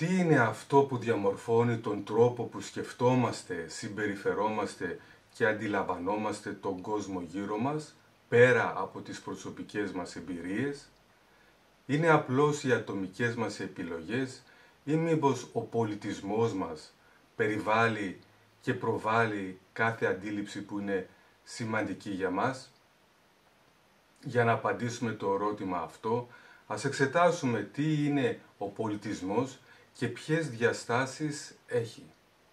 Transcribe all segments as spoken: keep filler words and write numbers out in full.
Τι είναι αυτό που διαμορφώνει τον τρόπο που σκεφτόμαστε, συμπεριφερόμαστε και αντιλαμβανόμαστε τον κόσμο γύρω μας, πέρα από τις προσωπικές μας εμπειρίες? Είναι απλώς οι ατομικές μας επιλογές ή μήπως ο πολιτισμός μας περιβάλλει και προβάλλει κάθε αντίληψη που είναι σημαντική για μας? Για να απαντήσουμε το ερώτημα αυτό, ας εξετάσουμε τι είναι ο πολιτισμός και ποιες διαστάσεις έχει.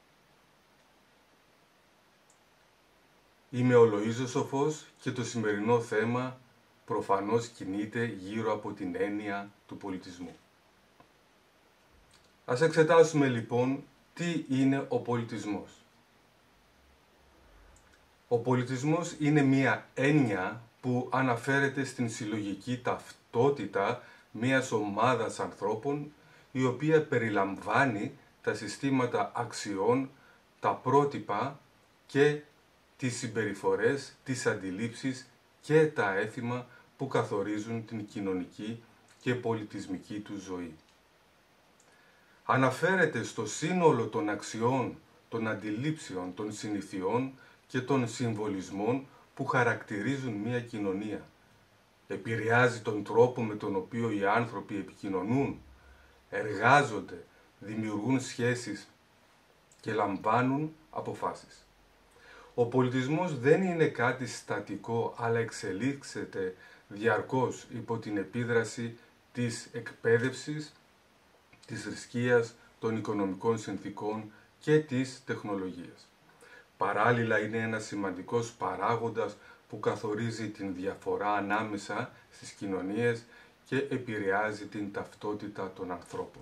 Είμαι ο Λοΐζος Σοφός και το σημερινό θέμα προφανώς κινείται γύρω από την έννοια του πολιτισμού. Ας εξετάσουμε λοιπόν τι είναι ο πολιτισμός. Ο πολιτισμός είναι μία έννοια που αναφέρεται στην συλλογική ταυτότητα μιας ομάδας ανθρώπων, η οποία περιλαμβάνει τα συστήματα αξιών, τα πρότυπα και τις συμπεριφορές, τις αντιλήψεις και τα έθιμα που καθορίζουν την κοινωνική και πολιτισμική του ζωή. Αναφέρεται στο σύνολο των αξιών, των αντιλήψεων, των συνηθιών και των συμβολισμών που χαρακτηρίζουν μια κοινωνία. Επηρεάζει τον τρόπο με τον οποίο οι άνθρωποι επικοινωνούν, εργάζονται, δημιουργούν σχέσεις και λαμβάνουν αποφάσεις. Ο πολιτισμός δεν είναι κάτι στατικό, αλλά εξελίξεται διαρκώς υπό την επίδραση της εκπαίδευσης, της θρησκείας, των οικονομικών συνθήκων και της τεχνολογίας. Παράλληλα είναι ένας σημαντικός παράγοντας που καθορίζει την διαφορά ανάμεσα στις κοινωνίες και επηρεάζει την ταυτότητα των ανθρώπων.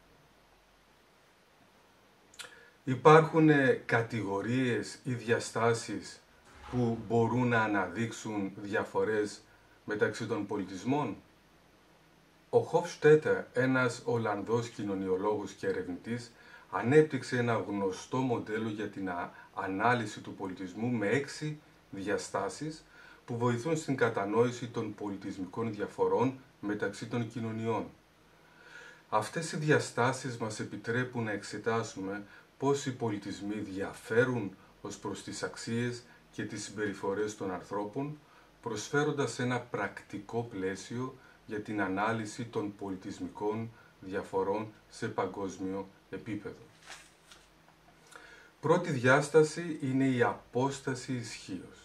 Υπάρχουν κατηγορίες ή διαστάσεις που μπορούν να αναδείξουν διαφορές μεταξύ των πολιτισμών. Ο Χοφστέτερ, ένας Ολλανδός κοινωνιολόγος και ερευνητής, ανέπτυξε ένα γνωστό μοντέλο για την ανάλυση του πολιτισμού με έξι διαστάσεις που βοηθούν στην κατανόηση των πολιτισμικών διαφορών μεταξύ των κοινωνιών. Αυτές οι διαστάσεις μας επιτρέπουν να εξετάσουμε πώς οι πολιτισμοί διαφέρουν ως προς τις αξίες και τις συμπεριφορές των ανθρώπων, προσφέροντας ένα πρακτικό πλαίσιο για την ανάλυση των πολιτισμικών διαφορών σε παγκόσμιο επίπεδο. Πρώτη διάσταση είναι η απόσταση ισχύως.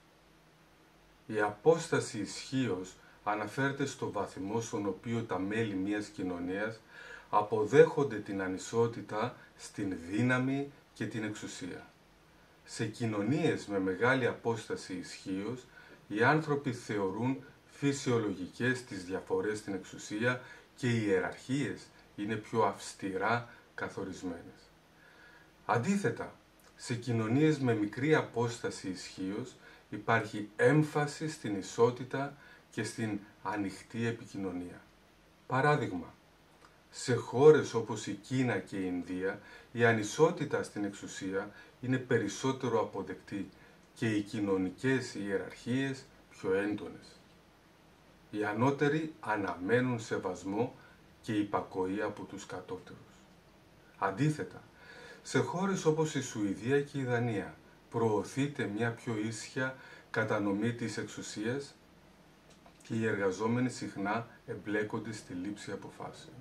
Η απόσταση ισχύως αναφέρεται στο βαθμό στον οποίο τα μέλη μιας κοινωνίας αποδέχονται την ανισότητα στην δύναμη και την εξουσία. Σε κοινωνίες με μεγάλη απόσταση ισχύως, οι άνθρωποι θεωρούν φυσιολογικές τις διαφορές στην εξουσία και οι ιεραρχίες είναι πιο αυστηρά καθορισμένες. Αντίθετα, σε κοινωνίες με μικρή απόσταση ισχύως υπάρχει έμφαση στην ισότητα και στην ανοιχτή επικοινωνία. Παράδειγμα, σε χώρες όπως η Κίνα και η Ινδία, η ανισότητα στην εξουσία είναι περισσότερο αποδεκτή και οι κοινωνικές ιεραρχίες πιο έντονες. Οι ανώτεροι αναμένουν σεβασμό και υπακοή από τους κατώτερους. Αντίθετα, σε χώρες όπως η Σουηδία και η Δανία προωθείται μια πιο ίσια κατανομή της εξουσίας και οι εργαζόμενοι συχνά εμπλέκονται στη λήψη αποφάσεων.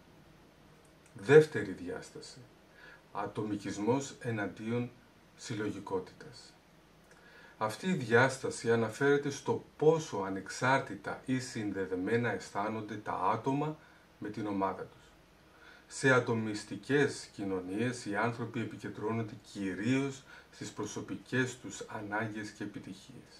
Δεύτερη διάσταση. Ατομικισμός εναντίον συλλογικότητας. Αυτή η διάσταση αναφέρεται στο πόσο ανεξάρτητα ή συνδεδεμένα αισθάνονται τα άτομα με την ομάδα τους. Σε ατομιστικές κοινωνίες οι άνθρωποι επικεντρώνονται κυρίως στις προσωπικές τους ανάγκες και επιτυχίες.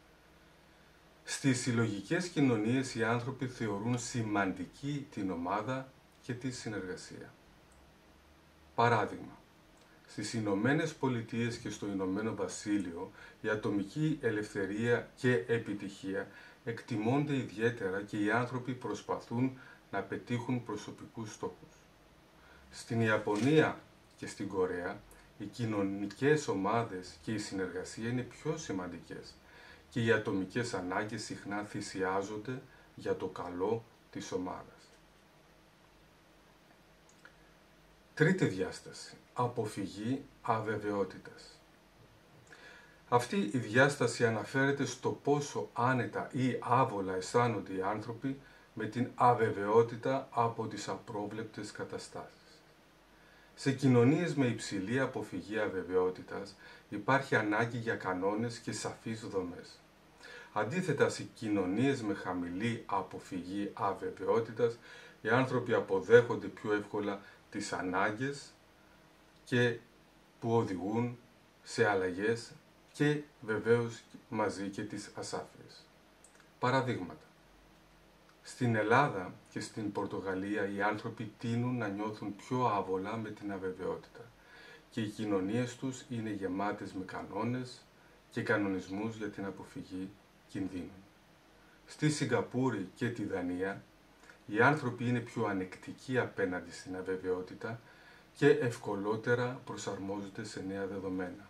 Στις συλλογικές κοινωνίες οι άνθρωποι θεωρούν σημαντική την ομάδα και τη συνεργασία. Παράδειγμα, στις Ηνωμένες Πολιτείες και στο Ηνωμένο Βασίλειο η ατομική ελευθερία και επιτυχία εκτιμώνται ιδιαίτερα και οι άνθρωποι προσπαθούν να πετύχουν προσωπικούς στόχους. Στην Ιαπωνία και στην Κορέα οι κοινωνικές ομάδες και η συνεργασία είναι πιο σημαντικές και οι ατομικές ανάγκες συχνά θυσιάζονται για το καλό της ομάδας. Τρίτη διάσταση. Αποφυγή αβεβαιότητας. Αυτή η διάσταση αναφέρεται στο πόσο άνετα ή άβολα αισθάνονται οι άνθρωποι με την αβεβαιότητα από τις απρόβλεπτες καταστάσεις. Σε κοινωνίες με υψηλή αποφυγή αβεβαιότητας υπάρχει ανάγκη για κανόνες και σαφείς δομές. Αντίθετα, σε κοινωνίες με χαμηλή αποφυγή αβεβαιότητας, οι άνθρωποι αποδέχονται πιο εύκολα τις ανάγκες και που οδηγούν σε αλλαγές και βεβαίως μαζί και τις ασάφειες. Παραδείγματα. Στην Ελλάδα και στην Πορτογαλία οι άνθρωποι τείνουν να νιώθουν πιο άβολα με την αβεβαιότητα και οι κοινωνίες τους είναι γεμάτες με κανόνες και κανονισμούς για την αποφυγή κινδύνων. Στη Σιγκαπούρη και τη Δανία οι άνθρωποι είναι πιο ανεκτικοί απέναντι στην αβεβαιότητα και ευκολότερα προσαρμόζονται σε νέα δεδομένα.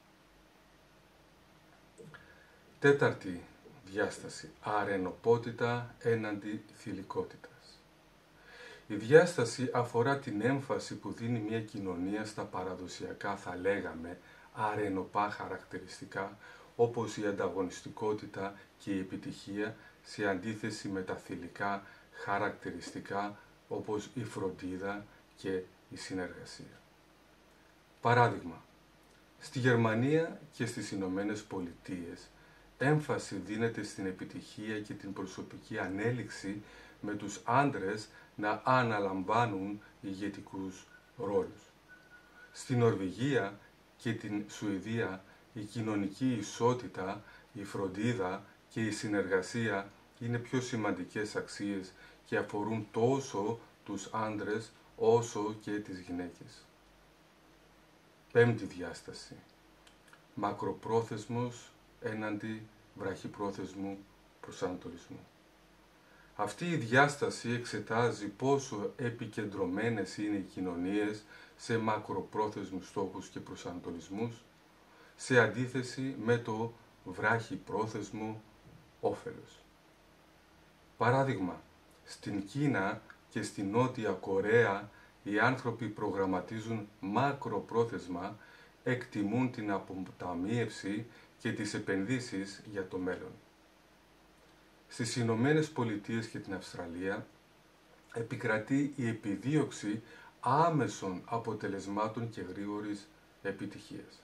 Τέταρτη διάσταση. Αρενοπότητα έναντι θηλυκότητας. Η διάσταση αφορά την έμφαση που δίνει μια κοινωνία στα παραδοσιακά, θα λέγαμε, αρενοπά χαρακτηριστικά, όπως η ανταγωνιστικότητα και η επιτυχία, σε αντίθεση με τα θηλυκά χαρακτηριστικά, όπως η φροντίδα και η συνεργασία. Παράδειγμα, στη Γερμανία και στις Ηνωμένες Πολιτείες, έμφαση δίνεται στην επιτυχία και την προσωπική ανέλυξη, με τους άντρες να αναλαμβάνουν ηγετικούς ρόλους. Στην Νορβηγία και την Σουηδία η κοινωνική ισότητα, η φροντίδα και η συνεργασία είναι πιο σημαντικές αξίες και αφορούν τόσο τους άντρες όσο και τις γυναίκες. Πέμπτη διάσταση. Μακροπρόθεσμος έναντι βραχυπρόθεσμου προσανατολισμού. Αυτή η διάσταση εξετάζει πόσο επικεντρωμένες είναι οι κοινωνίες σε μακροπρόθεσμους στόχους και προσανατολισμούς, σε αντίθεση με το βράχυπρόθεσμο όφελος. Παράδειγμα, στην Κίνα και στην Νότια Κορέα οι άνθρωποι προγραμματίζουν μακροπρόθεσμα, εκτιμούν την αποταμίευση και τις επενδύσεις για το μέλλον. Στις Ηνωμένες Πολιτείες και την Αυστραλία επικρατεί η επιδίωξη άμεσων αποτελεσμάτων και γρήγορης επιτυχίας.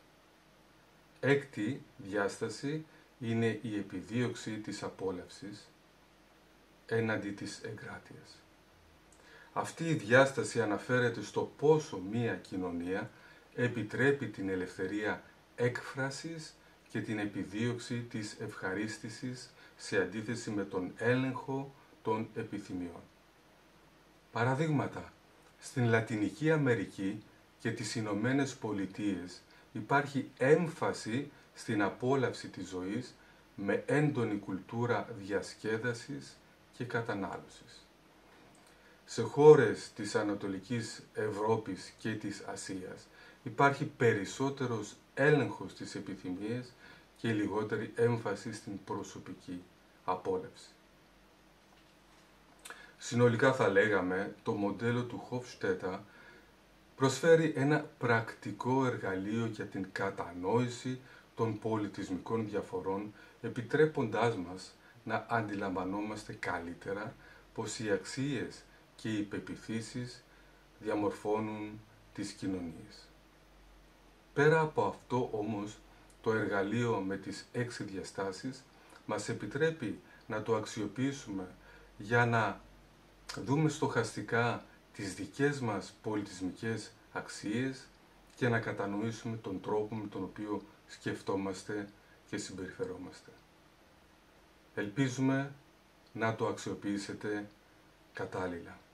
Έκτη διάσταση είναι η επιδίωξη της απόλαυσης έναντι της εγκράτειας. Αυτή η διάσταση αναφέρεται στο πόσο μία κοινωνία επιτρέπει την ελευθερία έκφρασης και την επιδίωξη της ευχαρίστησης σε αντίθεση με τον έλεγχο των επιθυμιών. Παραδείγματα. Στην Λατινική Αμερική και τις Ηνωμένες Πολιτείες υπάρχει έμφαση στην απόλαυση της ζωής με έντονη κουλτούρα διασκέδασης και κατανάλωσης. Σε χώρες της Ανατολικής Ευρώπης και της Ασίας υπάρχει περισσότερος έλεγχος της επιθυμίας και λιγότερη έμφαση στην προσωπική απόλαυση. Συνολικά θα λέγαμε, το μοντέλο του Χοφστέτα προσφέρει ένα πρακτικό εργαλείο για την κατανόηση των πολιτισμικών διαφορών, επιτρέποντάς μας να αντιλαμβανόμαστε καλύτερα πως οι αξίες και οι πεποιθήσεις διαμορφώνουν τις κοινωνίες. Πέρα από αυτό όμως, το εργαλείο με τις έξι διαστάσεις μας επιτρέπει να το αξιοποιήσουμε για να δούμε στοχαστικά τις δικές μας πολιτισμικές αξίες και να κατανοήσουμε τον τρόπο με τον οποίο σκεφτόμαστε και συμπεριφερόμαστε. Ελπίζουμε να το αξιοποιήσετε κατάλληλα.